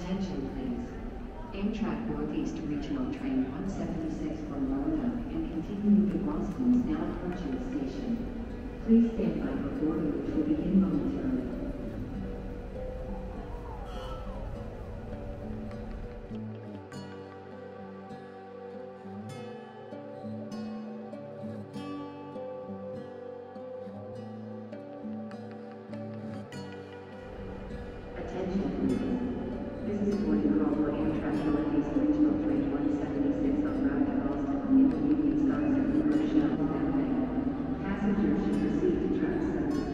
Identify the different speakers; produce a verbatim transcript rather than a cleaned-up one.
Speaker 1: Attention please. Amtrak Northeast Regional Train one seventy-six from Roanoke and continuing to Boston is now approaching the station. Please stand by for boarding, which will begin momentarily. Attention please. This is a boarding call for Amtrak Northeast Regional Train one seventy-six on route to Boston. Intermediate stops at New Rochelle, Alabama. Passengers should proceed to track seven.